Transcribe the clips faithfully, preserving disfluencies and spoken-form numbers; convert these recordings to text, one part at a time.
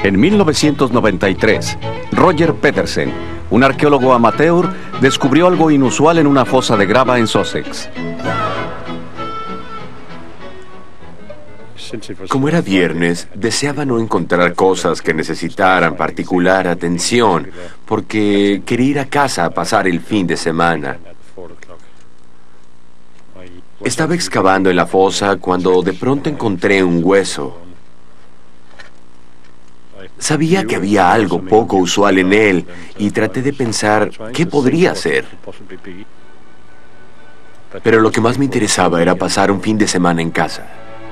En mil novecientos noventa y tres, Roger Pedersen, un arqueólogo amateur, descubrió algo inusual en una fosa de grava en Sussex. Como era viernes, deseaba no encontrar cosas que necesitaran particular atención, porque quería ir a casa a pasar el fin de semana. Estaba excavando en la fosa cuando de pronto encontré un hueso. Sabía que había algo poco usual en él y traté de pensar qué podría ser. Pero lo que más me interesaba era pasar un fin de semana en casa.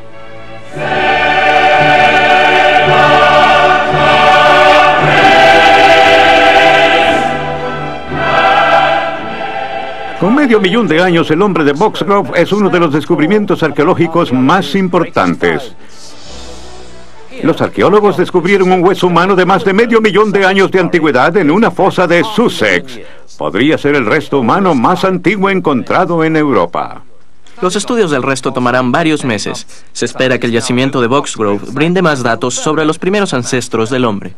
Con medio millón de años, el hombre de Boxgrove es uno de los descubrimientos arqueológicos más importantes. Los arqueólogos descubrieron un hueso humano de más de medio millón de años de antigüedad en una fosa de Sussex. Podría ser el resto humano más antiguo encontrado en Europa. Los estudios del resto tomarán varios meses. Se espera que el yacimiento de Boxgrove brinde más datos sobre los primeros ancestros del hombre.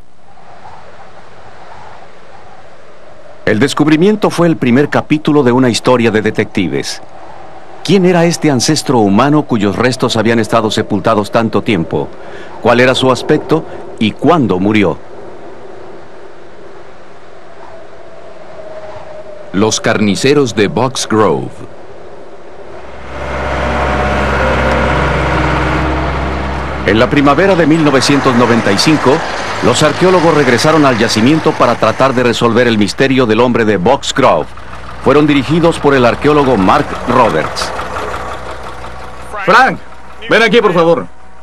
El descubrimiento fue el primer capítulo de una historia de detectives. ¿Quién era este ancestro humano cuyos restos habían estado sepultados tanto tiempo? ¿Cuál era su aspecto y cuándo murió? Los carniceros de Boxgrove. En la primavera de mil novecientos noventa y cinco, los arqueólogos regresaron al yacimiento para tratar de resolver el misterio del hombre de Boxgrove. Fueron dirigidos por el arqueólogo Mark Roberts. Frank, ven aquí, por favor.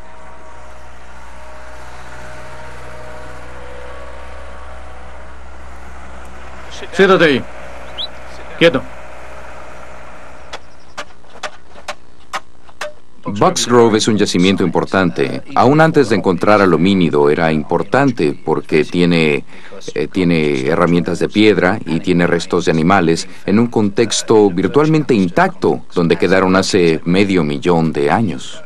Siéntate ahí. Quieto. Boxgrove es un yacimiento importante. Aún antes de encontrar al homínido era importante porque tiene, eh, tiene herramientas de piedra y tiene restos de animales en un contexto virtualmente intacto donde quedaron hace medio millón de años.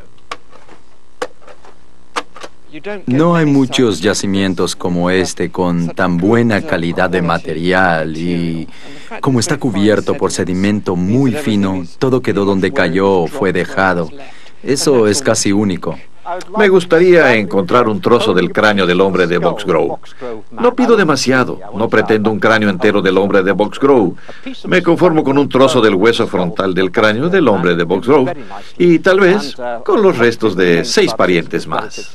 No hay muchos yacimientos como este con tan buena calidad de material y como está cubierto por sedimento muy fino, todo quedó donde cayó o fue dejado. Eso es casi único. Me gustaría encontrar un trozo del cráneo del hombre de Boxgrove. No pido demasiado, no pretendo un cráneo entero del hombre de Boxgrove. Me conformo con un trozo del hueso frontal del cráneo del hombre de Boxgrove y tal vez con los restos de seis parientes más.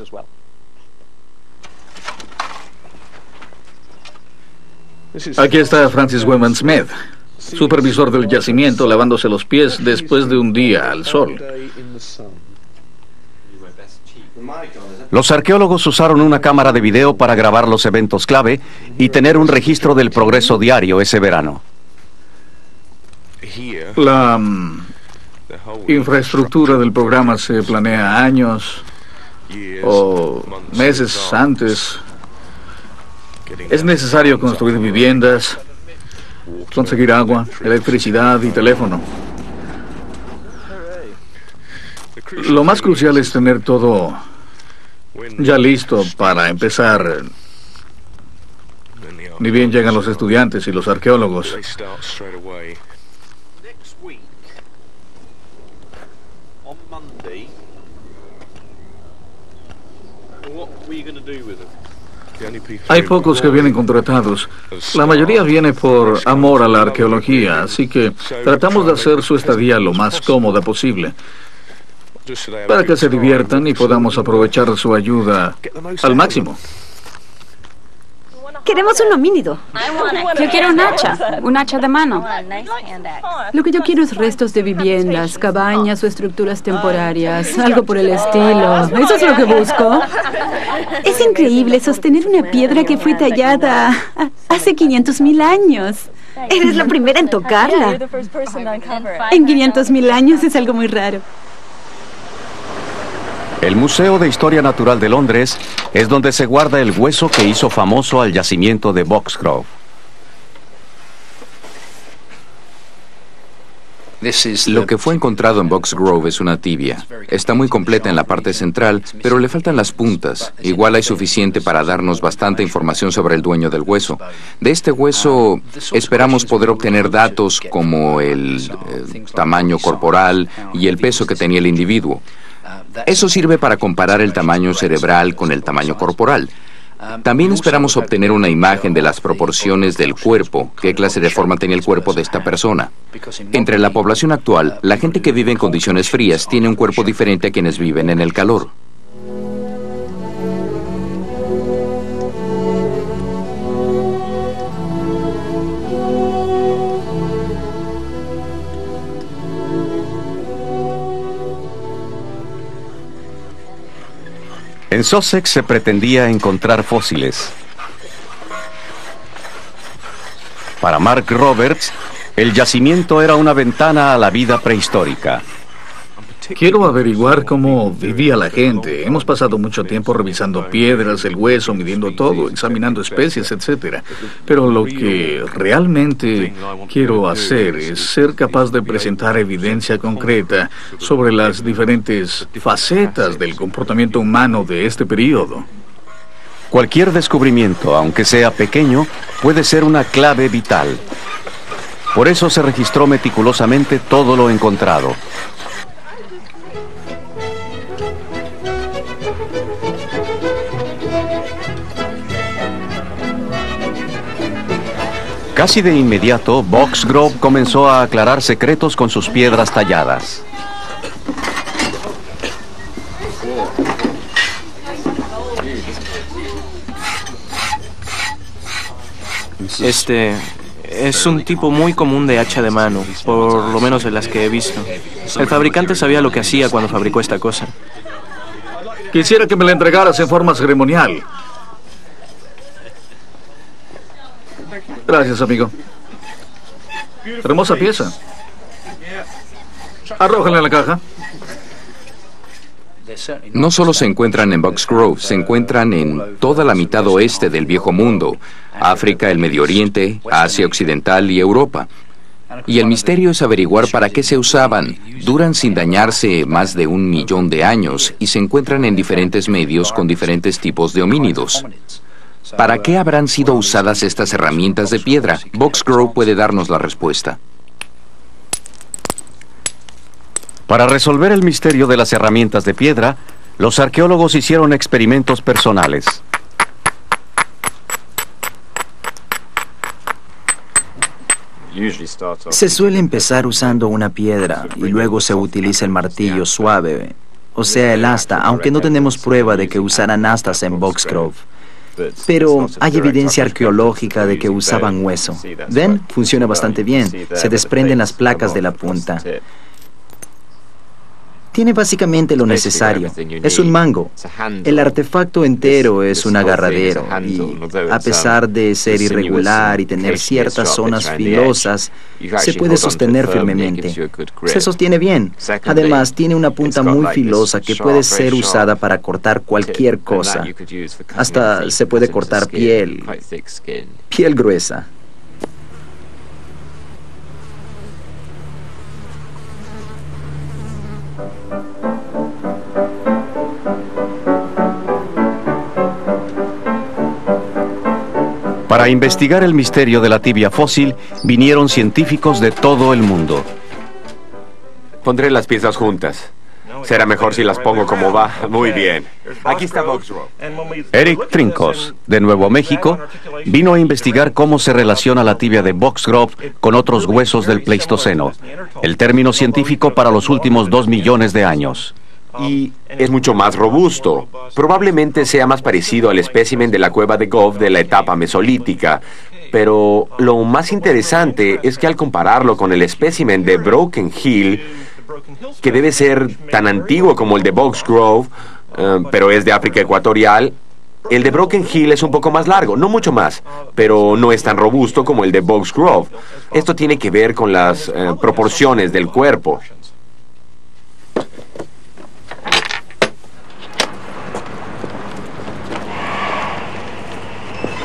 Aquí está Francis Wayman Smith, supervisor del yacimiento, lavándose los pies después de un día al sol. Los arqueólogos usaron una cámara de video para grabar los eventos clave y tener un registro del progreso diario ese verano. La um, infraestructura del programa se planea años o meses antes. Es necesario construir viviendas, conseguir agua, electricidad y teléfono. Lo más crucial es tener todo ya listo para empezar. Ni bien llegan los estudiantes y los arqueólogos. Hay pocos que vienen contratados. La mayoría viene por amor a la arqueología, así que tratamos de hacer su estadía lo más cómoda posible, para que se diviertan y podamos aprovechar su ayuda al máximo. Queremos un homínido. Yo quiero un hacha, un hacha de mano. Lo que yo quiero es restos de viviendas, cabañas o estructuras temporarias, algo por el estilo. Eso es lo que busco. Es increíble sostener una piedra que fue tallada hace quinientos mil años. Eres la primera en tocarla. En quinientos mil años es algo muy raro. El Museo de Historia Natural de Londres es donde se guarda el hueso que hizo famoso al yacimiento de Boxgrove. Lo que fue encontrado en Box Grove es una tibia. Está muy completa en la parte central, pero le faltan las puntas. Igual hay suficiente para darnos bastante información sobre el dueño del hueso. De este hueso esperamos poder obtener datos como el, el tamaño corporal y el peso que tenía el individuo. Eso sirve para comparar el tamaño cerebral con el tamaño corporal. También esperamos obtener una imagen de las proporciones del cuerpo, qué clase de forma tenía el cuerpo de esta persona. Entre la población actual, la gente que vive en condiciones frías tiene un cuerpo diferente a quienes viven en el calor. En Sussex se pretendía encontrar fósiles. Para Mark Roberts, el yacimiento era una ventana a la vida prehistórica. Quiero averiguar cómo vivía la gente. Hemos pasado mucho tiempo revisando piedras, el hueso, midiendo todo, examinando especies, etcétera. Pero lo que realmente quiero hacer es ser capaz de presentar evidencia concreta sobre las diferentes facetas del comportamiento humano de este periodo. Cualquier descubrimiento, aunque sea pequeño, puede ser una clave vital. Por eso se registró meticulosamente todo lo encontrado. Casi de inmediato, Box Grove comenzó a aclarar secretos con sus piedras talladas. Este es un tipo muy común de hacha de mano, por lo menos de las que he visto. El fabricante sabía lo que hacía cuando fabricó esta cosa. Quisiera que me la entregaras en forma ceremonial. Gracias, amigo. Hermosa pieza. Arrójala en la caja. No solo se encuentran en Box Grove, se encuentran en toda la mitad oeste del Viejo Mundo, África, el Medio Oriente, Asia Occidental y Europa. Y el misterio es averiguar para qué se usaban. Duran sin dañarse más de un millón de años y se encuentran en diferentes medios con diferentes tipos de homínidos. ¿Para qué habrán sido usadas estas herramientas de piedra? Box Grove puede darnos la respuesta. Para resolver el misterio de las herramientas de piedra, los arqueólogos hicieron experimentos personales. Se suele empezar usando una piedra y luego se utiliza el martillo suave, o sea, el asta, aunque no tenemos prueba de que usaran astas en Box Grove. Pero hay evidencia arqueológica de que usaban hueso. ¿Ven? Funciona bastante bien. Se desprenden las placas de la punta. Tiene básicamente lo necesario. Es un mango. El artefacto entero es un agarradero y, a pesar de ser irregular y tener ciertas zonas filosas, se puede sostener firmemente. Se sostiene bien. Además, tiene una punta muy filosa que puede ser usada para cortar cualquier cosa. Hasta se puede cortar piel. Piel gruesa. Para investigar el misterio de la tibia fósil, vinieron científicos de todo el mundo. Pondré las piezas juntas. Será mejor si las pongo como va. Muy bien. Aquí está Box Grove. Eric Trincos, de Nuevo México, vino a investigar cómo se relaciona la tibia de Box Grove con otros huesos del Pleistoceno, el término científico para los últimos dos millones de años. Y es mucho más robusto. Probablemente sea más parecido al espécimen de la cueva de Gove de la etapa mesolítica. Pero lo más interesante es que al compararlo con el espécimen de Broken Hill, que debe ser tan antiguo como el de Box Grove, uh, pero es de África ecuatorial, el de Broken Hill es un poco más largo, no mucho más, pero no es tan robusto como el de Box Grove. Esto tiene que ver con las uh, proporciones del cuerpo.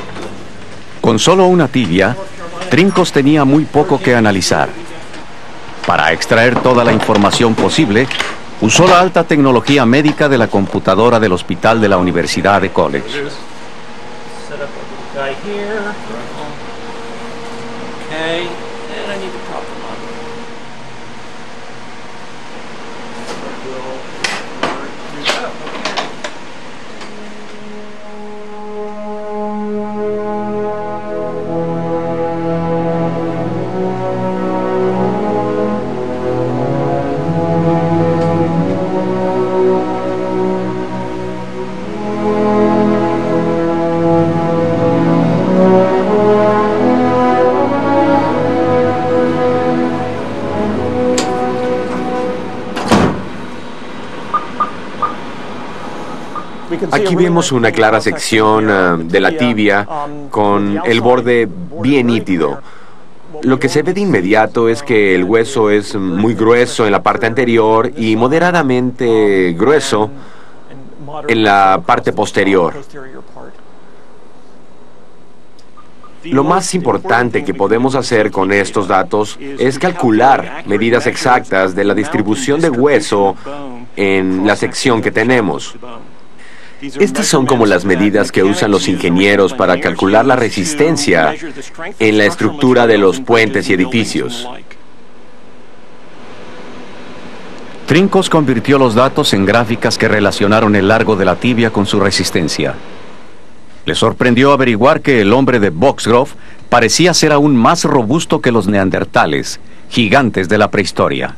Con solo una tibia, Trincos tenía muy poco que analizar. Para extraer toda la información posible, usó la alta tecnología médica de la computadora del hospital de la Universidad de College. Aquí vemos una clara sección uh, de la tibia con el borde bien nítido. Lo que se ve de inmediato es que el hueso es muy grueso en la parte anterior y moderadamente grueso en la parte posterior. Lo más importante que podemos hacer con estos datos es calcular medidas exactas de la distribución de hueso en la sección que tenemos. Estas son como las medidas que usan los ingenieros para calcular la resistencia en la estructura de los puentes y edificios. Trincos convirtió los datos en gráficas que relacionaron el largo de la tibia con su resistencia. Le sorprendió averiguar que el hombre de Boxgrove parecía ser aún más robusto que los neandertales, gigantes de la prehistoria.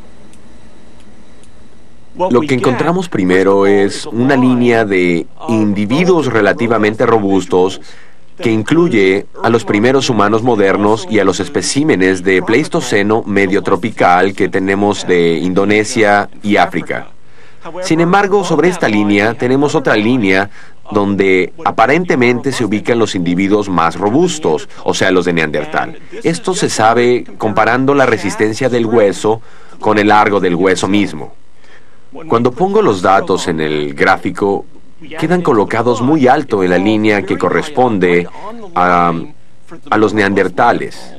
Lo que encontramos primero es una línea de individuos relativamente robustos que incluye a los primeros humanos modernos y a los especímenes de Pleistoceno medio tropical que tenemos de Indonesia y África. Sin embargo, sobre esta línea tenemos otra línea donde aparentemente se ubican los individuos más robustos, o sea, los de Neandertal. Esto se sabe comparando la resistencia del hueso con el largo del hueso mismo. Cuando pongo los datos en el gráfico, quedan colocados muy alto en la línea que corresponde a, a los neandertales.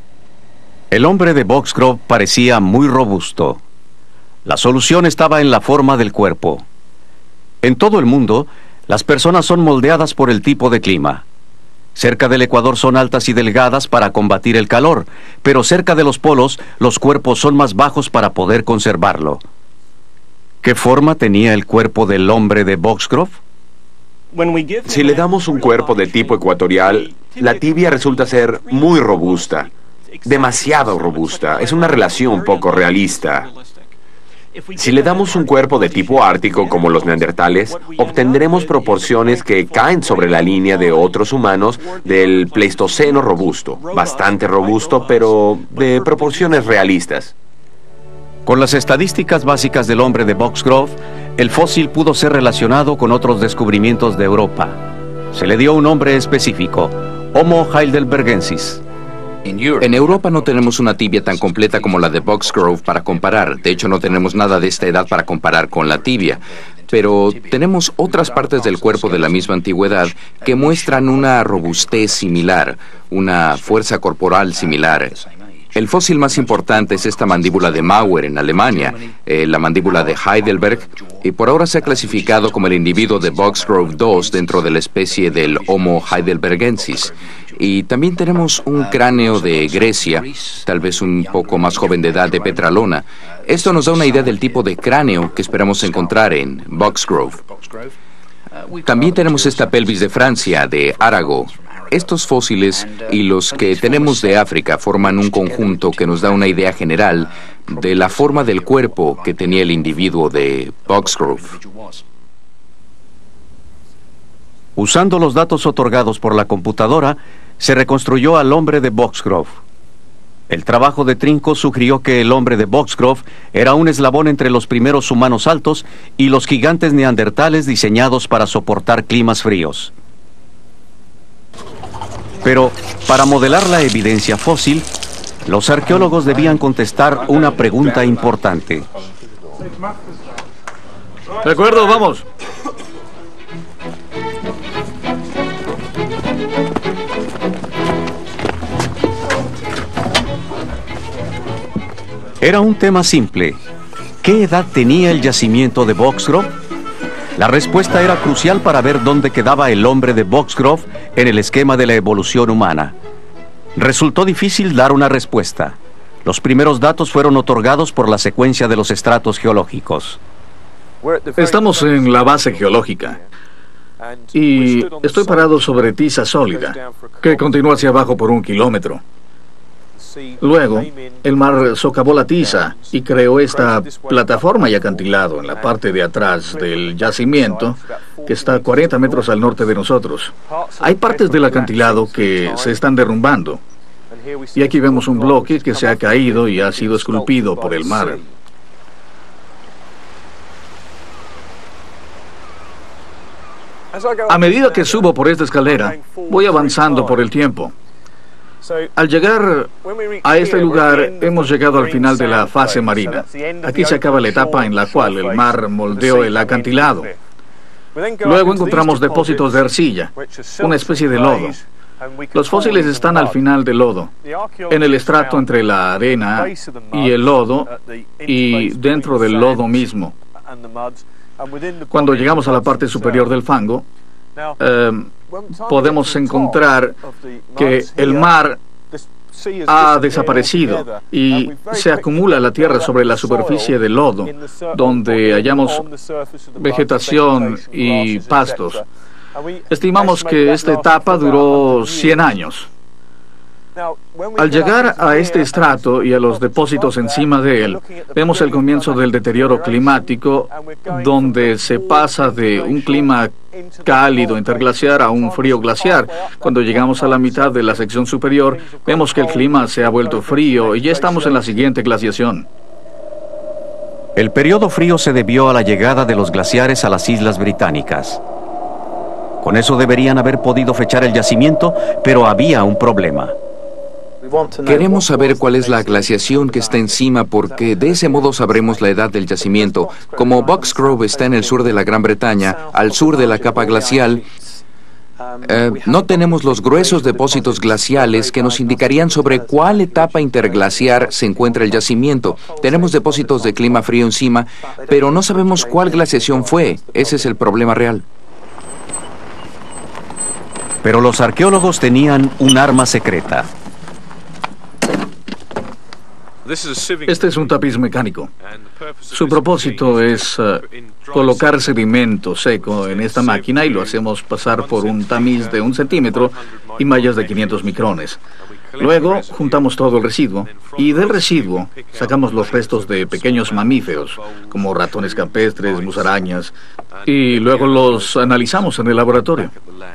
El hombre de Boxgrove parecía muy robusto. La solución estaba en la forma del cuerpo. En todo el mundo, las personas son moldeadas por el tipo de clima. Cerca del Ecuador son altas y delgadas para combatir el calor, pero cerca de los polos, los cuerpos son más bajos para poder conservarlo. ¿Qué forma tenía el cuerpo del hombre de Boxgrove? Si le damos un cuerpo de tipo ecuatorial, la tibia resulta ser muy robusta, demasiado robusta. Es una relación poco realista. Si le damos un cuerpo de tipo ártico como los neandertales, obtendremos proporciones que caen sobre la línea de otros humanos del Pleistoceno robusto, bastante robusto, pero de proporciones realistas. Con las estadísticas básicas del hombre de Boxgrove, el fósil pudo ser relacionado con otros descubrimientos de Europa. Se le dio un nombre específico, Homo heidelbergensis. En Europa no tenemos una tibia tan completa como la de Boxgrove para comparar. De hecho, no tenemos nada de esta edad para comparar con la tibia. Pero tenemos otras partes del cuerpo de la misma antigüedad que muestran una robustez similar, una fuerza corporal similar. El fósil más importante es esta mandíbula de Mauer en Alemania, eh, la mandíbula de Heidelberg, y por ahora se ha clasificado como el individuo de Boxgrove dos dentro de la especie del Homo heidelbergensis. Y también tenemos un cráneo de Grecia, tal vez un poco más joven de edad, de Petralona. Esto nos da una idea del tipo de cráneo que esperamos encontrar en Boxgrove. También tenemos esta pelvis de Francia, de Arago. Estos fósiles y los que tenemos de África forman un conjunto que nos da una idea general de la forma del cuerpo que tenía el individuo de Boxgrove. Usando los datos otorgados por la computadora, se reconstruyó al hombre de Boxgrove. El trabajo de Trinco sugirió que el hombre de Boxgrove era un eslabón entre los primeros humanos altos y los gigantes neandertales diseñados para soportar climas fríos. Pero, para modelar la evidencia fósil, los arqueólogos debían contestar una pregunta importante. De acuerdo, vamos. Era un tema simple. ¿Qué edad tenía el yacimiento de Boxgrove? La respuesta era crucial para ver dónde quedaba el hombre de Boxgrove en el esquema de la evolución humana. Resultó difícil dar una respuesta. Los primeros datos fueron otorgados por la secuencia de los estratos geológicos. Estamos en la base geológica y estoy parado sobre tiza sólida que continúa hacia abajo por un kilómetro. Luego, el mar socavó la tiza y creó esta plataforma y acantilado en la parte de atrás del yacimiento, que está a cuarenta metros al norte de nosotros. Hay partes del acantilado que se están derrumbando. Y aquí vemos un bloque que se ha caído y ha sido esculpido por el mar. A medida que subo por esta escalera, voy avanzando por el tiempo. Al llegar a este lugar, hemos llegado al final de la fase marina. Aquí se acaba la etapa en la cual el mar moldeó el acantilado. Luego encontramos depósitos de arcilla, una especie de lodo. Los fósiles están al final del lodo, en el estrato entre la arena y el lodo y dentro del lodo mismo. Cuando llegamos a la parte superior del fango, eh, podemos encontrar que el mar ha desaparecido y se acumula la tierra sobre la superficie del lodo, donde hallamos vegetación y pastos. Estimamos que esta etapa duró cien años. Al llegar a este estrato y a los depósitos encima de él, vemos el comienzo del deterioro climático, donde se pasa de un clima cálido interglaciar a un frío glaciar. Cuando llegamos a la mitad de la sección superior, vemos que el clima se ha vuelto frío y ya estamos en la siguiente glaciación. El periodo frío se debió a la llegada de los glaciares a las Islas Británicas. Con eso deberían haber podido fechar el yacimiento, pero había un problema. Queremos saber cuál es la glaciación que está encima porque de ese modo sabremos la edad del yacimiento. Como Boxgrove está en el sur de la Gran Bretaña, al sur de la capa glacial, eh, no tenemos los gruesos depósitos glaciales que nos indicarían sobre cuál etapa interglaciar se encuentra el yacimiento. Tenemos depósitos de clima frío encima, pero no sabemos cuál glaciación fue. Ese es el problema real. Pero los arqueólogos tenían un arma secreta. Este es un tapiz mecánico. Su propósito es uh, colocar sedimento seco en esta máquina y lo hacemos pasar por un tamiz de un centímetro y mallas de quinientos micrones. Luego juntamos todo el residuo y del residuo sacamos los restos de pequeños mamíferos, como ratones campestres, musarañas, y luego los analizamos en el laboratorio.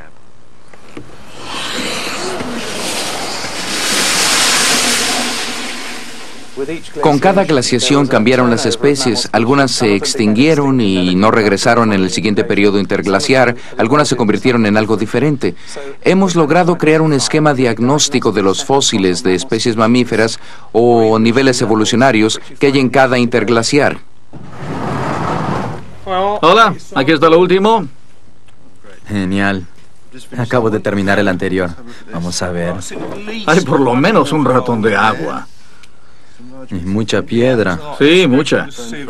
Con cada glaciación cambiaron las especies, algunas se extinguieron y no regresaron en el siguiente periodo interglaciar, algunas se convirtieron en algo diferente. Hemos logrado crear un esquema diagnóstico de los fósiles de especies mamíferas o niveles evolucionarios que hay en cada interglaciar. Hola, aquí está lo último. Genial. Acabo de terminar el anterior. Vamos a ver. Hay por lo menos un ratón de agua. Y mucha piedra. Sí, mucha.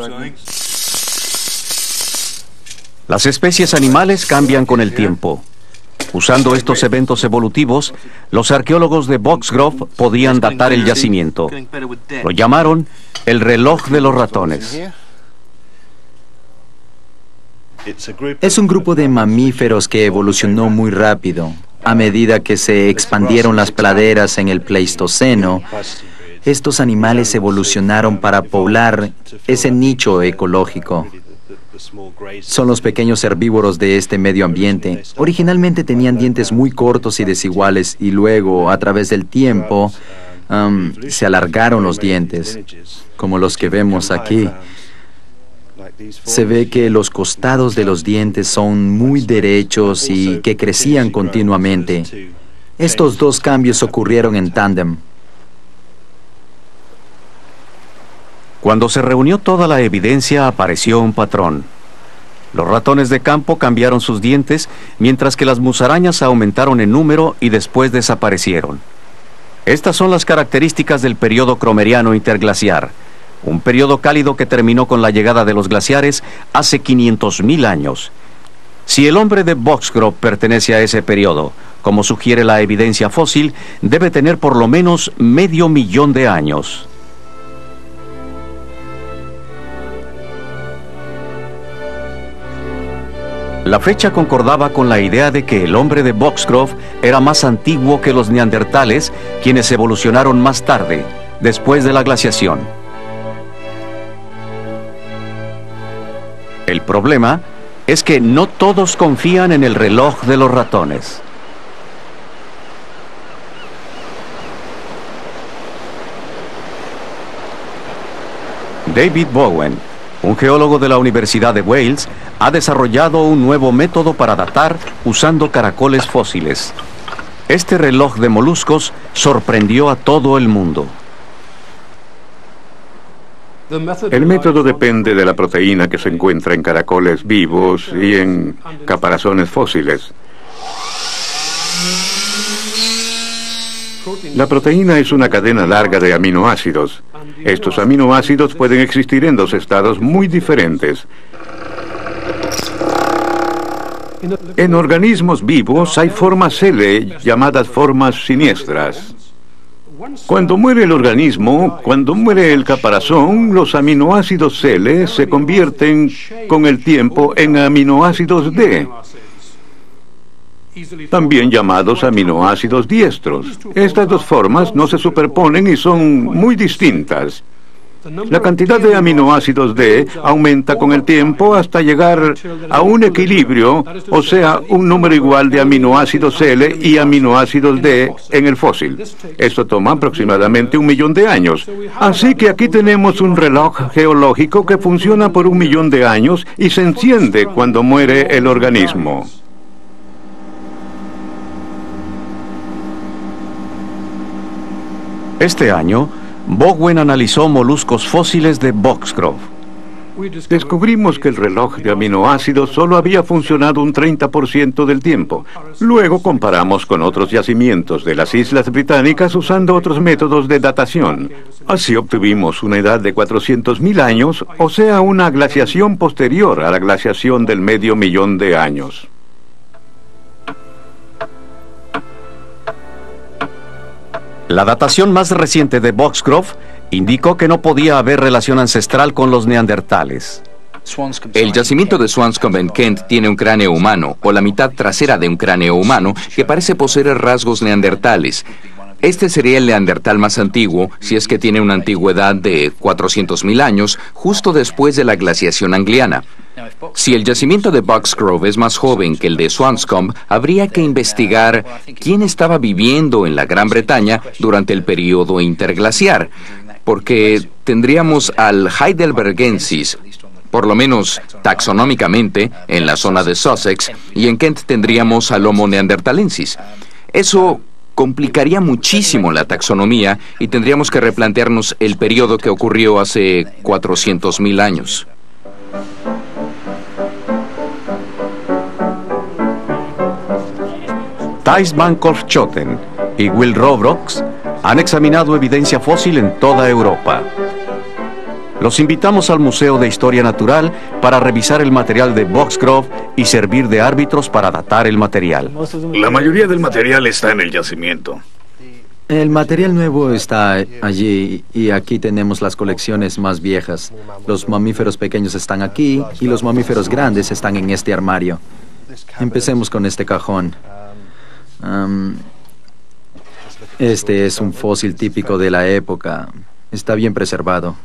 Las especies animales cambian con el tiempo. Usando estos eventos evolutivos, los arqueólogos de Boxgrove podían datar el yacimiento. Lo llamaron el reloj de los ratones. Es un grupo de mamíferos que evolucionó muy rápido. A medida que se expandieron las praderas en el Pleistoceno, estos animales evolucionaron para poblar ese nicho ecológico. Son los pequeños herbívoros de este medio ambiente. Originalmente tenían dientes muy cortos y desiguales y luego, a través del tiempo, um, se alargaron los dientes, como los que vemos aquí. Se ve que los costados de los dientes son muy derechos y que crecían continuamente. Estos dos cambios ocurrieron en tándem. Cuando se reunió toda la evidencia, apareció un patrón. Los ratones de campo cambiaron sus dientes, mientras que las musarañas aumentaron en número y después desaparecieron. Estas son las características del periodo cromeriano interglaciar. un periodo cálido que terminó con la llegada de los glaciares hace quinientos mil años. Si el hombre de Boxgrove pertenece a ese periodo, como sugiere la evidencia fósil, debe tener por lo menos medio millón de años. La fecha concordaba con la idea de que el hombre de Boxgrove era más antiguo que los neandertales, quienes evolucionaron más tarde, después de la glaciación. El problema es que no todos confían en el reloj de los ratones. David Bowen, un geólogo de la Universidad de Wales, ha desarrollado un nuevo método para datar usando caracoles fósiles. Este reloj de moluscos sorprendió a todo el mundo. El método depende de la proteína que se encuentra en caracoles vivos y en caparazones fósiles. La proteína es una cadena larga de aminoácidos. Estos aminoácidos pueden existir en dos estados muy diferentes. En organismos vivos hay formas L llamadas formas siniestras. Cuando muere el organismo, cuando muere el caparazón, los aminoácidos L se convierten con el tiempo en aminoácidos D, también llamados aminoácidos diestros. Estas dos formas no se superponen y son muy distintas. La cantidad de aminoácidos D aumenta con el tiempo hasta llegar a un equilibrio, o sea, un número igual de aminoácidos L y aminoácidos D en el fósil. Esto toma aproximadamente un millón de años. Así que aquí tenemos un reloj geológico que funciona por un millón de años y se enciende cuando muere el organismo. Este año, Bowen analizó moluscos fósiles de Boxgrove. Descubrimos que el reloj de aminoácidos solo había funcionado un treinta por ciento del tiempo. Luego comparamos con otros yacimientos de las Islas Británicas usando otros métodos de datación. Así obtuvimos una edad de cuatrocientos mil años, o sea, una glaciación posterior a la glaciación del medio millón de años. La datación más reciente de Boxgrove indicó que no podía haber relación ancestral con los neandertales. El yacimiento de Swanscombe en Kent tiene un cráneo humano, o la mitad trasera de un cráneo humano, que parece poseer rasgos neandertales. Este sería el neandertal más antiguo, si es que tiene una antigüedad de cuatrocientos mil años, justo después de la glaciación angliana. Si el yacimiento de Boxgrove es más joven que el de Swanscombe, habría que investigar quién estaba viviendo en la Gran Bretaña durante el período interglaciar, porque tendríamos al heidelbergensis, por lo menos taxonómicamente, en la zona de Sussex, y en Kent tendríamos al Homo neanderthalensis. Eso complicaría muchísimo la taxonomía y tendríamos que replantearnos el periodo que ocurrió hace cuatrocientos mil años. Thijs van Korfschoten y Will Robrooks han examinado evidencia fósil en toda Europa. Los invitamos al Museo de Historia Natural para revisar el material de Boxgrove y servir de árbitros para datar el material. La mayoría del material está en el yacimiento. El material nuevo está allí y aquí tenemos las colecciones más viejas. Los mamíferos pequeños están aquí y los mamíferos grandes están en este armario. Empecemos con este cajón. Um, este es un fósil típico de la época. Está bien preservado.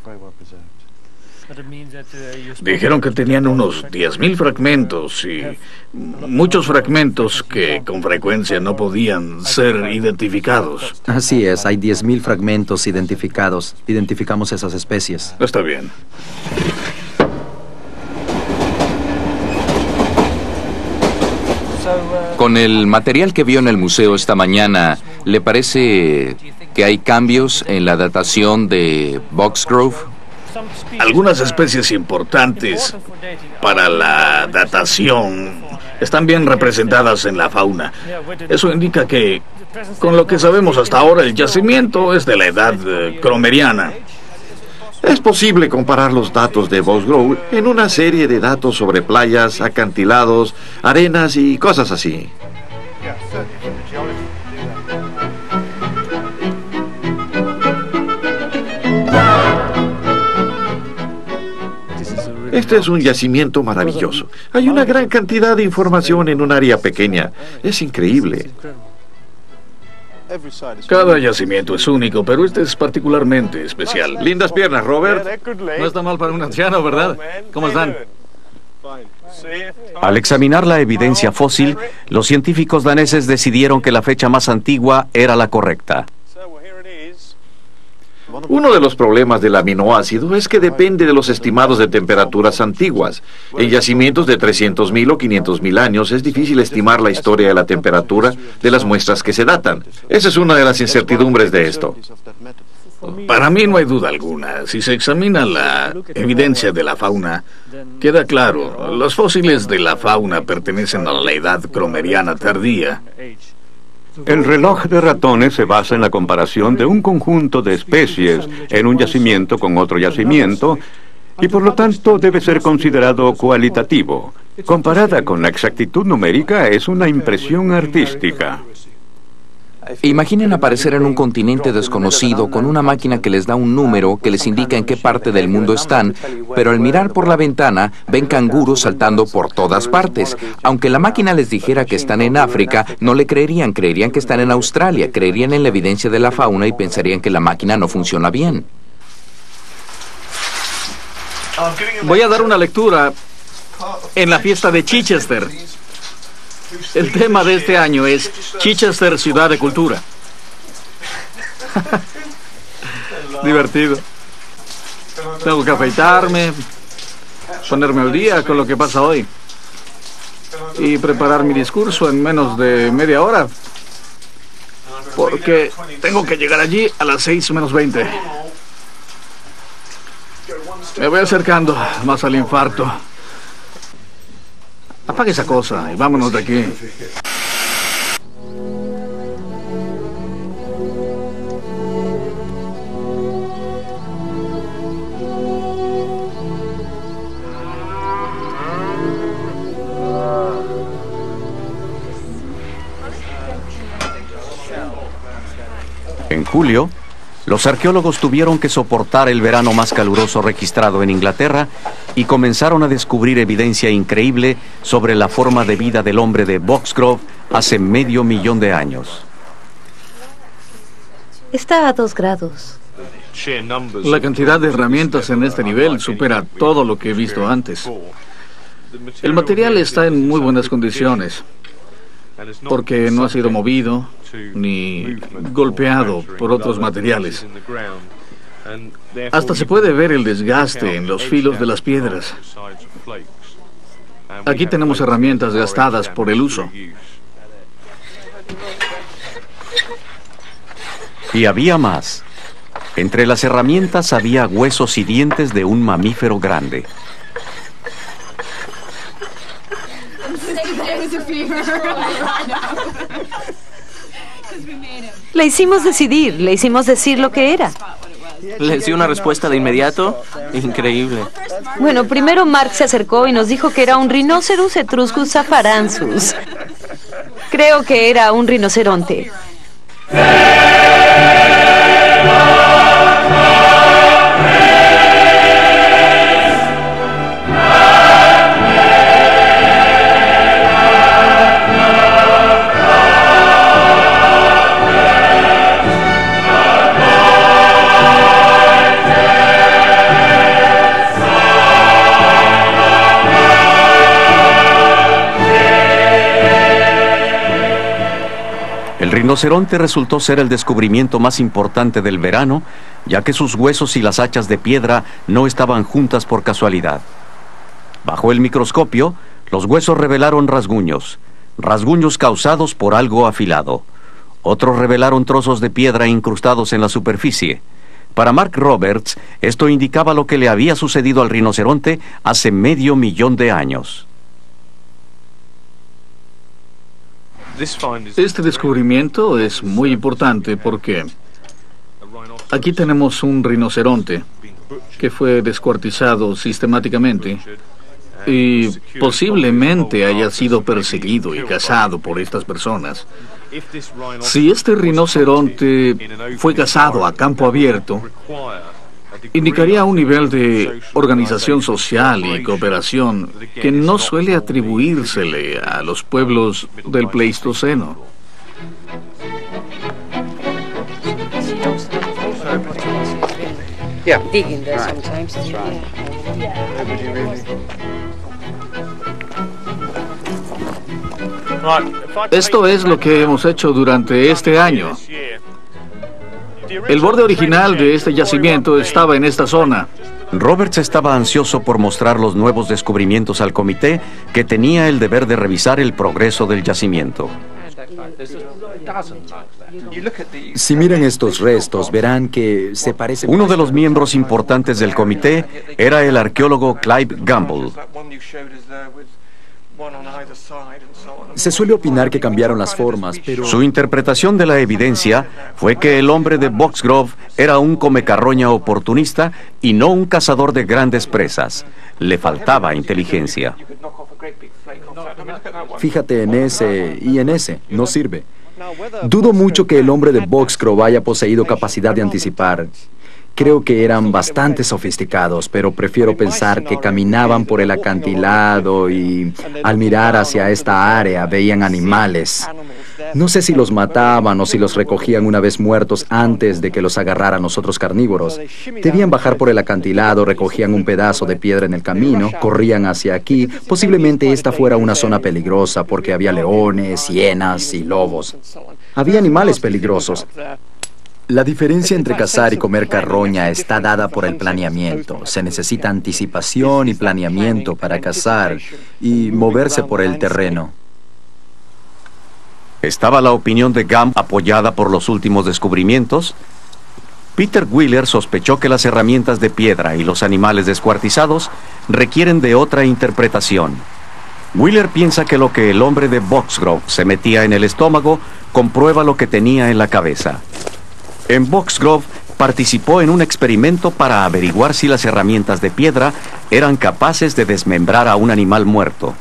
Dijeron que tenían unos diez mil fragmentos y muchos fragmentos que con frecuencia no podían ser identificados. Así es, hay diez mil fragmentos identificados. Identificamos esas especies. Está bien. Con el material que vio en el museo esta mañana, ¿le parece que hay cambios en la datación de Boxgrove? Algunas especies importantes para la datación están bien representadas en la fauna. Eso indica que, con lo que sabemos hasta ahora, el yacimiento es de la edad eh, cromeriana. Es posible comparar los datos de Box Grove en una serie de datos sobre playas, acantilados, arenas y cosas así. Este es un yacimiento maravilloso. Hay una gran cantidad de información en un área pequeña. Es increíble. Cada yacimiento es único, pero este es particularmente especial. Lindas piernas, Robert. No está mal para un anciano, ¿verdad? ¿Cómo están? Al examinar la evidencia fósil, los científicos daneses decidieron que la fecha más antigua era la correcta. Uno de los problemas del aminoácido es que depende de los estimados de temperaturas antiguas. En yacimientos de trescientos mil o quinientos mil años es difícil estimar la historia de la temperatura de las muestras que se datan. Esa es una de las incertidumbres de esto. Para mí no hay duda alguna. Si se examina la evidencia de la fauna, queda claro, los fósiles de la fauna pertenecen a la edad cromeriana tardía. El reloj de ratones se basa en la comparación de un conjunto de especies en un yacimiento con otro yacimiento y por lo tanto debe ser considerado cualitativo. Comparada con la exactitud numérica, es una impresión artística. Imaginen aparecer en un continente desconocido con una máquina que les da un número que les indica en qué parte del mundo están, pero al mirar por la ventana ven canguros saltando por todas partes. Aunque la máquina les dijera que están en África, no le creerían, creerían que están en Australia, creerían en la evidencia de la fauna y pensarían que la máquina no funciona bien. Voy a dar una lectura en la fiesta de Chichester. El tema de este año es Chichester, ciudad de cultura. Divertido. Tengo que afeitarme, ponerme al día con lo que pasa hoy y preparar mi discurso en menos de media hora, porque tengo que llegar allí a las seis menos veinte. Me voy acercando más al infarto. Apague esa cosa y vámonos de aquí. En julio, los arqueólogos tuvieron que soportar el verano más caluroso registrado en Inglaterra y comenzaron a descubrir evidencia increíble sobre la forma de vida del hombre de Box Grove hace medio millón de años. Está a dos grados. La cantidad de herramientas en este nivel supera todo lo que he visto antes. El material está en muy buenas condiciones, porque no ha sido movido ni golpeado por otros materiales. Hasta se puede ver el desgaste en los filos de las piedras. Aquí tenemos herramientas gastadas por el uso. Y había más. Entre las herramientas había huesos y dientes de un mamífero grande. Le hicimos decidir, le hicimos decir lo que era. ¿Les dio una respuesta de inmediato? Increíble. Bueno, primero Mark se acercó y nos dijo que era un Rhinoceros etruscus afaransus. Creo que era un rinoceronte. El rinoceronte resultó ser el descubrimiento más importante del verano, ya que sus huesos y las hachas de piedra no estaban juntas por casualidad. Bajo el microscopio, los huesos revelaron rasguños, rasguños causados por algo afilado. Otros revelaron trozos de piedra incrustados en la superficie. Para Mark Roberts, esto indicaba lo que le había sucedido al rinoceronte hace medio millón de años. Este descubrimiento es muy importante porque aquí tenemos un rinoceronte que fue descuartizado sistemáticamente y posiblemente haya sido perseguido y cazado por estas personas. Si este rinoceronte fue cazado a campo abierto, indicaría un nivel de organización social y cooperación que no suele atribuírsele a los pueblos del Pleistoceno. Digging there sometimes. Esto es lo que hemos hecho durante este año. El borde original de este yacimiento estaba en esta zona. Roberts estaba ansioso por mostrar los nuevos descubrimientos al comité, que tenía el deber de revisar el progreso del yacimiento. Si miran estos restos, verán que se parecen... Uno de los miembros importantes del comité era el arqueólogo Clive Gamble. Se suele opinar que cambiaron las formas, pero... Su interpretación de la evidencia fue que el hombre de Boxgrove era un comecarroña oportunista y no un cazador de grandes presas. Le faltaba inteligencia. Fíjate en ese y en ese, no sirve. Dudo mucho que el hombre de Boxgrove haya poseído capacidad de anticipar. Creo que eran bastante sofisticados, pero prefiero pensar que caminaban por el acantilado y al mirar hacia esta área veían animales. No sé si los mataban o si los recogían una vez muertos antes de que los agarraran los otros carnívoros. Debían bajar por el acantilado, recogían un pedazo de piedra en el camino, corrían hacia aquí. Posiblemente esta fuera una zona peligrosa porque había leones, hienas y lobos. Había animales peligrosos. La diferencia entre cazar y comer carroña está dada por el planeamiento. Se necesita anticipación y planeamiento para cazar y moverse por el terreno. ¿Estaba la opinión de Gamble apoyada por los últimos descubrimientos? Peter Wheeler sospechó que las herramientas de piedra y los animales descuartizados requieren de otra interpretación. Wheeler piensa que lo que el hombre de Boxgrove se metía en el estómago comprueba lo que tenía en la cabeza. En Boxgrove participó en un experimento para averiguar si las herramientas de piedra eran capaces de desmembrar a un animal muerto.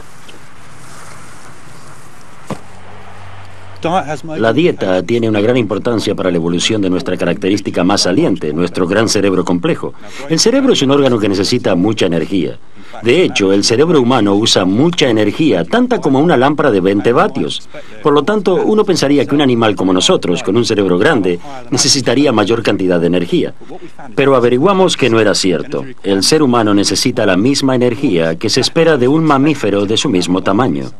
La dieta tiene una gran importancia para la evolución de nuestra característica más saliente, nuestro gran cerebro complejo. El cerebro es un órgano que necesita mucha energía. De hecho, el cerebro humano usa mucha energía, tanta como una lámpara de veinte vatios. Por lo tanto, uno pensaría que un animal como nosotros, con un cerebro grande, necesitaría mayor cantidad de energía. Pero averiguamos que no era cierto. El ser humano necesita la misma energía que se espera de un mamífero de su mismo tamaño.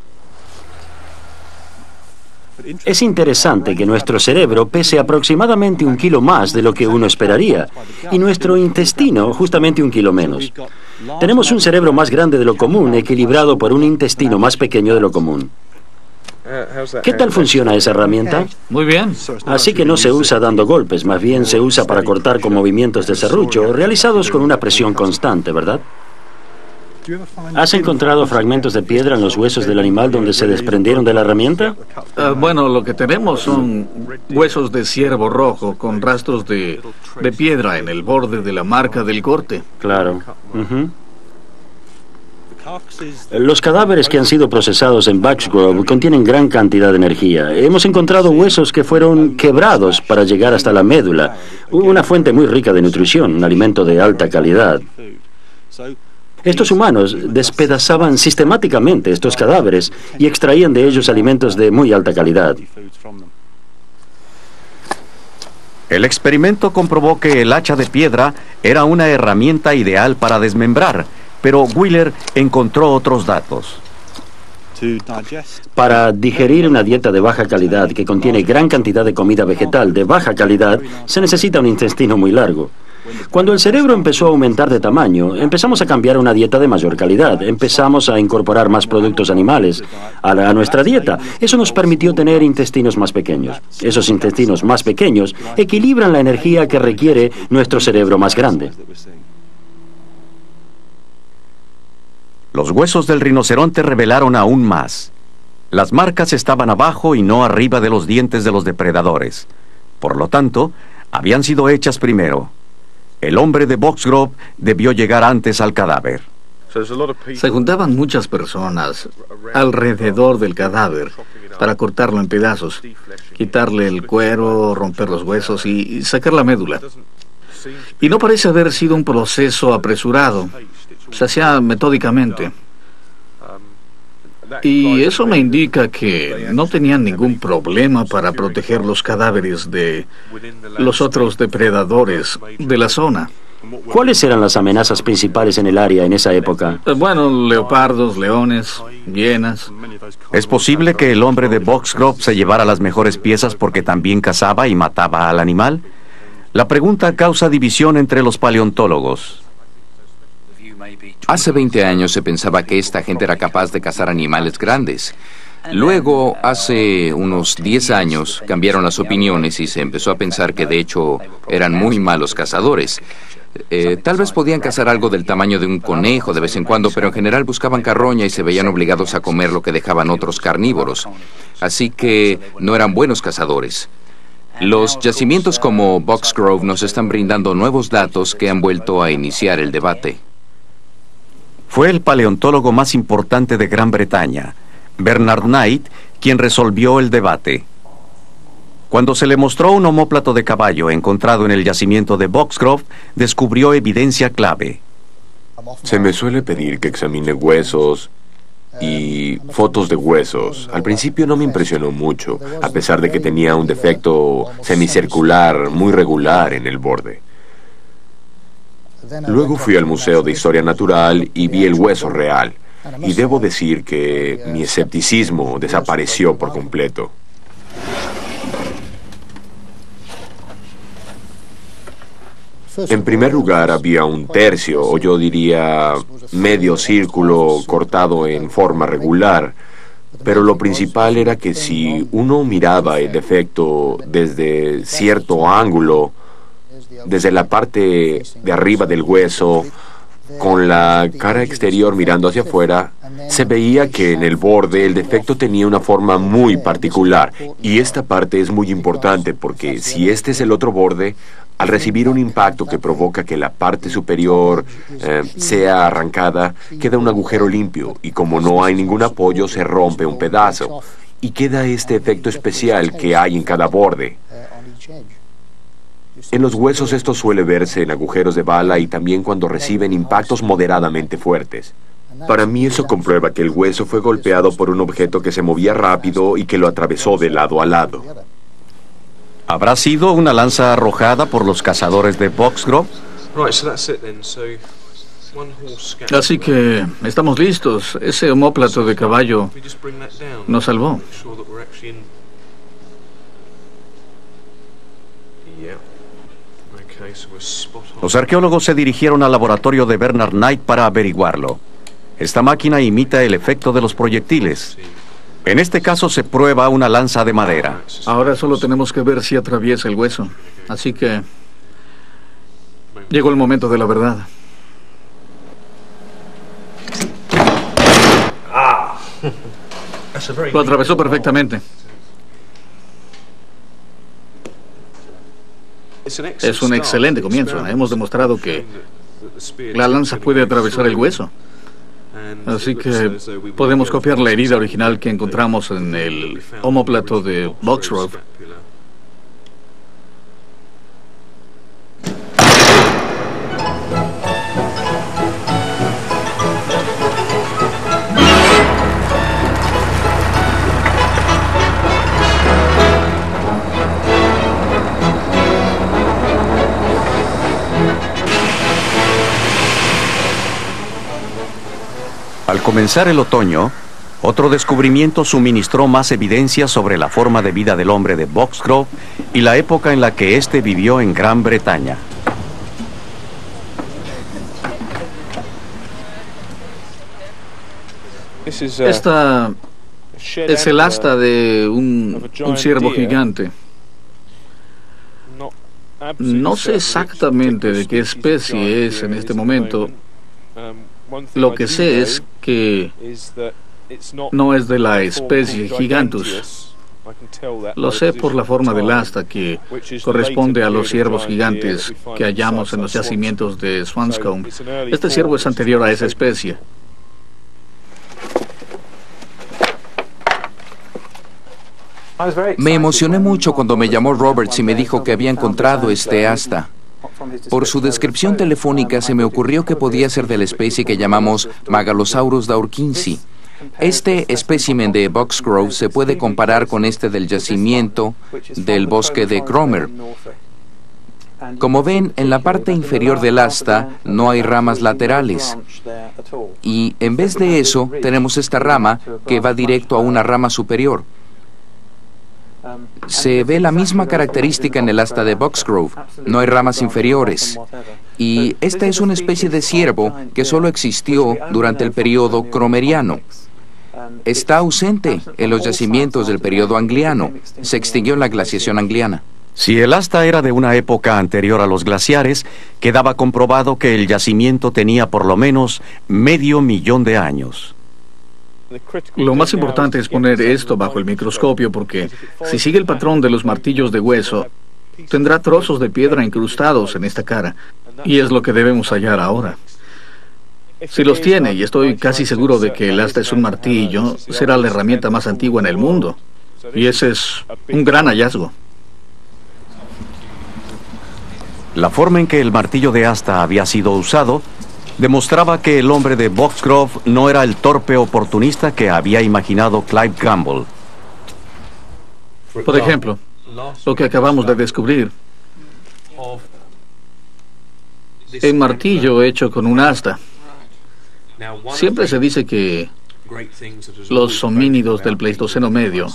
Es interesante que nuestro cerebro pese aproximadamente un kilo más de lo que uno esperaría, y nuestro intestino justamente un kilo menos. Tenemos un cerebro más grande de lo común, equilibrado por un intestino más pequeño de lo común. ¿Qué tal funciona esa herramienta? Muy bien. Así que no se usa dando golpes, más bien se usa para cortar con movimientos de serrucho, realizados con una presión constante, ¿verdad? ¿Has encontrado fragmentos de piedra en los huesos del animal donde se desprendieron de la herramienta? Uh, bueno, lo que tenemos son huesos de ciervo rojo con rastros de, de piedra en el borde de la marca del corte. Claro. Uh-huh. Los cadáveres que han sido procesados en Boxgrove contienen gran cantidad de energía. Hemos encontrado huesos que fueron quebrados para llegar hasta la médula, una fuente muy rica de nutrición, un alimento de alta calidad. Estos humanos despedazaban sistemáticamente estos cadáveres y extraían de ellos alimentos de muy alta calidad. El experimento comprobó que el hacha de piedra era una herramienta ideal para desmembrar, pero Wheeler encontró otros datos. Para digerir una dieta de baja calidad que contiene gran cantidad de comida vegetal de baja calidad, se necesita un intestino muy largo. Cuando el cerebro empezó a aumentar de tamaño, empezamos a cambiar a una dieta de mayor calidad. Empezamos a incorporar más productos animales a, la, a nuestra dieta. Eso nos permitió tener intestinos más pequeños. Esos intestinos más pequeños equilibran la energía que requiere nuestro cerebro más grande. Los huesos del rinoceronte revelaron aún más. Las marcas estaban abajo y no arriba de los dientes de los depredadores. Por lo tanto, habían sido hechas primero. El hombre de Box Grove debió llegar antes al cadáver. Se juntaban muchas personas alrededor del cadáver para cortarlo en pedazos, quitarle el cuero, romper los huesos y sacar la médula. Y no parece haber sido un proceso apresurado. Se hacía metódicamente. Y eso me indica que no tenían ningún problema para proteger los cadáveres de los otros depredadores de la zona. ¿Cuáles eran las amenazas principales en el área en esa época? Bueno, leopardos, leones, hienas. Es posible que el hombre de Box Grove se llevara las mejores piezas porque también cazaba y mataba al animal. La pregunta causa división entre los paleontólogos. Hace veinte años se pensaba que esta gente era capaz de cazar animales grandes. Luego, hace unos diez años, cambiaron las opiniones y se empezó a pensar que de hecho eran muy malos cazadores. Eh, tal vez podían cazar algo del tamaño de un conejo de vez en cuando, pero en general buscaban carroña y se veían obligados a comer lo que dejaban otros carnívoros. Así que no eran buenos cazadores. Los yacimientos como Box Grove nos están brindando nuevos datos que han vuelto a iniciar el debate. Fue el paleontólogo más importante de Gran Bretaña, Bernard Knight, quien resolvió el debate. Cuando se le mostró un omóplato de caballo encontrado en el yacimiento de Box Grove, descubrió evidencia clave. Se me suele pedir que examine huesos y fotos de huesos. Al principio no me impresionó mucho, a pesar de que tenía un defecto semicircular muy regular en el borde. Luego fui al Museo de Historia Natural y vi el hueso real. Y debo decir que mi escepticismo desapareció por completo. En primer lugar, había un tercio, o yo diría medio círculo cortado en forma regular. Pero lo principal era que si uno miraba el defecto desde cierto ángulo, desde la parte de arriba del hueso, con la cara exterior mirando hacia afuera, se veía que en el borde el defecto tenía una forma muy particular. Y esta parte es muy importante porque si este es el otro borde, al recibir un impacto que provoca que la parte superior eh, sea arrancada, queda un agujero limpio y como no hay ningún apoyo se rompe un pedazo. Y queda este efecto especial que hay en cada borde. En los huesos esto suele verse en agujeros de bala y también cuando reciben impactos moderadamente fuertes. Para mí eso comprueba que el hueso fue golpeado por un objeto que se movía rápido y que lo atravesó de lado a lado. ¿Habrá sido una lanza arrojada por los cazadores de Box Grove? Así que estamos listos. Ese omóplato de caballo nos salvó. Los arqueólogos se dirigieron al laboratorio de Bernard Knight para averiguarlo. Esta máquina imita el efecto de los proyectiles. En este caso se prueba una lanza de madera. Ahora solo tenemos que ver si atraviesa el hueso. Así que llegó el momento de la verdad. Lo atravesó perfectamente. Es un excelente comienzo. Hemos demostrado que la lanza puede atravesar el hueso. Así que podemos copiar la herida original que encontramos en el omóplato de Box Grove. Al comenzar el otoño, otro descubrimiento suministró más evidencia sobre la forma de vida del hombre de Box Grove y la época en la que éste vivió en Gran Bretaña. Esta es el asta de un, un ciervo gigante. No sé exactamente de qué especie es en este momento. Lo que sé es que no es de la especie Gigantus. Lo sé por la forma del asta que corresponde a los ciervos gigantes que hallamos en los yacimientos de Swanscombe. Este ciervo es anterior a esa especie. Me emocioné mucho cuando me llamó Roberts y me dijo que había encontrado este asta. Por su descripción telefónica se me ocurrió que podía ser de la especie que llamamos Megalosaurus dawkinsi. Este espécimen de Boxgrove se puede comparar con este del yacimiento del bosque de Cromer. Como ven, en la parte inferior del asta no hay ramas laterales. Y en vez de eso, tenemos esta rama que va directo a una rama superior. Se ve la misma característica en el asta de Boxgrove. No hay ramas inferiores. Y esta es una especie de ciervo que solo existió durante el periodo cromeriano. Está ausente en los yacimientos del periodo angliano. Se extinguió en la glaciación angliana. Si el asta era de una época anterior a los glaciares, quedaba comprobado que el yacimiento tenía por lo menos medio millón de años. Lo más importante es poner esto bajo el microscopio porque si sigue el patrón de los martillos de hueso, tendrá trozos de piedra incrustados en esta cara. Y es lo que debemos hallar ahora. Si los tiene, y estoy casi seguro de que el asta es un martillo, será la herramienta más antigua en el mundo. Y ese es un gran hallazgo. La forma en que el martillo de asta había sido usado demostraba que el hombre de Boxgrove no era el torpe oportunista que había imaginado Clive Campbell. Por ejemplo, lo que acabamos de descubrir. El martillo hecho con un asta. Siempre se dice que los homínidos del Pleistoceno medio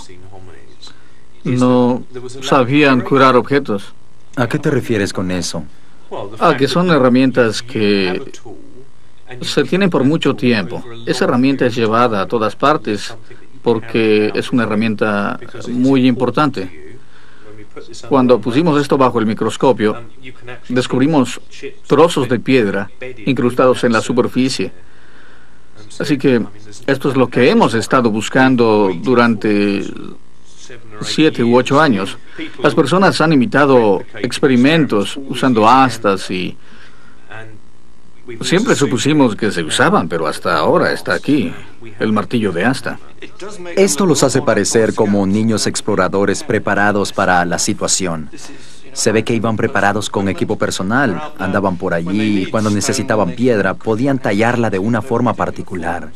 no sabían curar objetos. ¿A qué te refieres con eso? Ah, que son herramientas que se tienen por mucho tiempo. Esa herramienta es llevada a todas partes porque es una herramienta muy importante. Cuando pusimos esto bajo el microscopio, descubrimos trozos de piedra incrustados en la superficie. Así que esto es lo que hemos estado buscando durante siete u ocho años. Las personas han imitado experimentos usando astas y siempre supusimos que se usaban, pero hasta ahora está aquí el martillo de asta. Esto los hace parecer como niños exploradores preparados para la situación. Se ve que iban preparados con equipo personal, andaban por allí y cuando necesitaban piedra podían tallarla de una forma particular.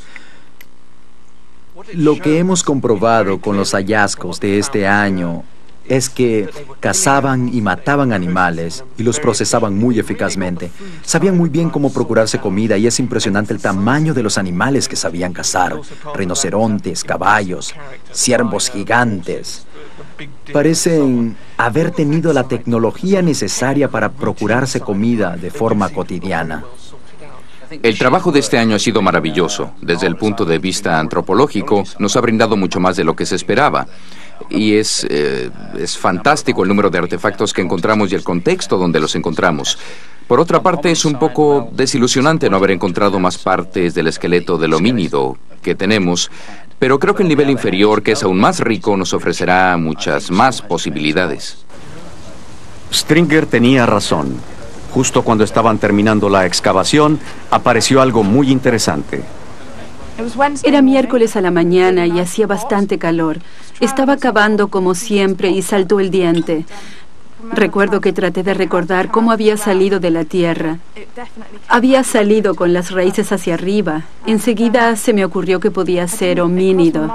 Lo que hemos comprobado con los hallazgos de este año es que cazaban y mataban animales y los procesaban muy eficazmente. Sabían muy bien cómo procurarse comida y es impresionante el tamaño de los animales que sabían cazar. Rinocerontes, caballos, ciervos gigantes. Parecen haber tenido la tecnología necesaria para procurarse comida de forma cotidiana. El trabajo de este año ha sido maravilloso. Desde el punto de vista antropológico, nos ha brindado mucho más de lo que se esperaba. Y es, eh, es fantástico el número de artefactos que encontramos y el contexto donde los encontramos. Por otra parte, es un poco desilusionante no haber encontrado más partes del esqueleto del homínido que tenemos, pero creo que el nivel inferior, que es aún más rico, nos ofrecerá muchas más posibilidades. Stringer tenía razón. Justo cuando estaban terminando la excavación, apareció algo muy interesante. Era miércoles a la mañana y hacía bastante calor. Estaba cavando como siempre y saltó el diente. Recuerdo que traté de recordar cómo había salido de la tierra. Había salido con las raíces hacia arriba. Enseguida se me ocurrió que podía ser homínido.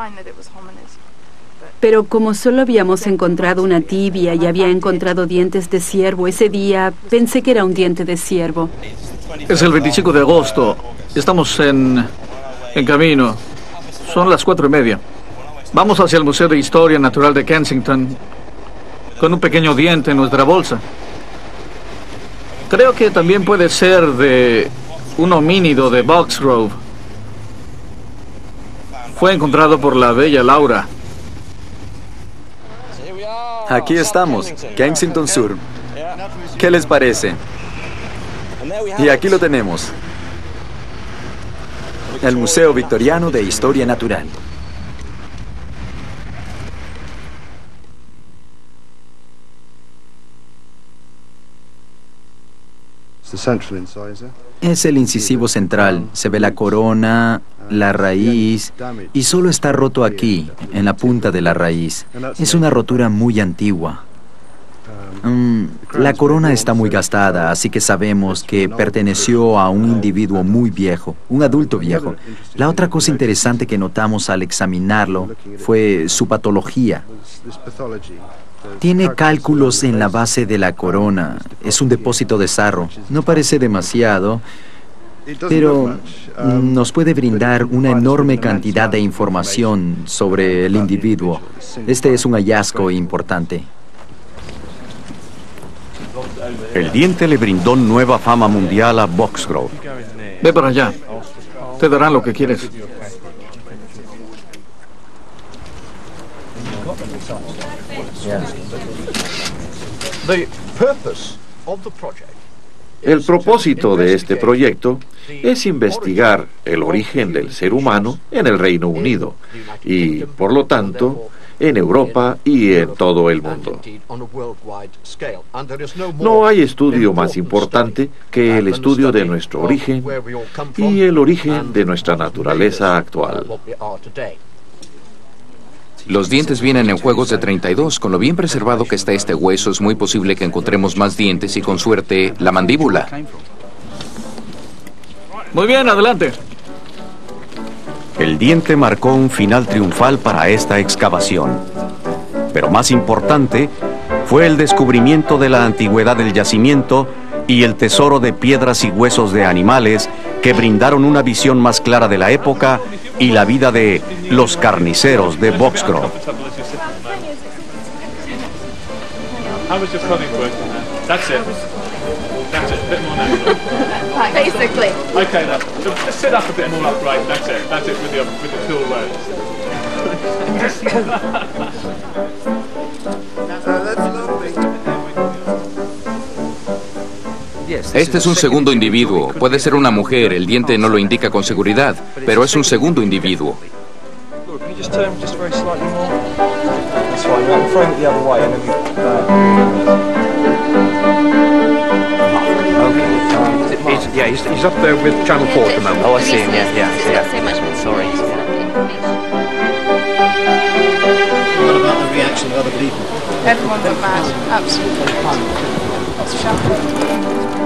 Pero como solo habíamos encontrado una tibia y había encontrado dientes de ciervo ese día, pensé que era un diente de ciervo. Es el veinticinco de agosto. Estamos en, en camino. Son las cuatro y media. Vamos hacia el Museo de Historia Natural de Kensington con un pequeño diente en nuestra bolsa. Creo que también puede ser de un homínido de Boxgrove. Fue encontrado por la bella Laura. Aquí estamos, Kensington Sur. ¿Qué les parece? Y aquí lo tenemos. El Museo Victoriano de Historia Natural. Es el incisivo central. Se ve la corona, la raíz, y solo está roto aquí, en la punta de la raíz. Es una rotura muy antigua. Mm, la corona está muy gastada, así que sabemos que perteneció a un individuo muy viejo, un adulto viejo. La otra cosa interesante que notamos al examinarlo fue su patología. Tiene cálculos en la base de la corona. Es un depósito de sarro. No parece demasiado, pero nos puede brindar una enorme cantidad de información sobre el individuo. Este es un hallazgo importante. El diente le brindó nueva fama mundial a Boxgrove. Ve para allá. Te darán lo que quieres. El propósito de este proyecto es investigar el origen del ser humano en el Reino Unido y, por lo tanto, en Europa y en todo el mundo. No hay estudio más importante que el estudio de nuestro origen y el origen de nuestra naturaleza actual. Los dientes vienen en juegos de treinta y dos. Con lo bien preservado que está este hueso, es muy posible que encontremos más dientes y, con suerte, la mandíbula. Muy bien, adelante. El diente marcó un final triunfal para esta excavación. Pero más importante fue el descubrimiento de la antigüedad del yacimiento y el tesoro de piedras y huesos de animales que brindaron una visión más clara de la época y la vida de los carniceros de Boxgrove. Basically. Okay, now, so just sit up a bit more upright. That's it. That's it with the with the cool words. Este es un segundo individuo. Puede ser una mujer, el diente no lo indica con seguridad, pero es un segundo individuo. He's, yeah, he's, he's up there with Channel four at the moment. Oh, I see him, yeah, yeah, yeah. Sorry. What about the reaction of other people? Everyone went mad, absolutely. It's shocking.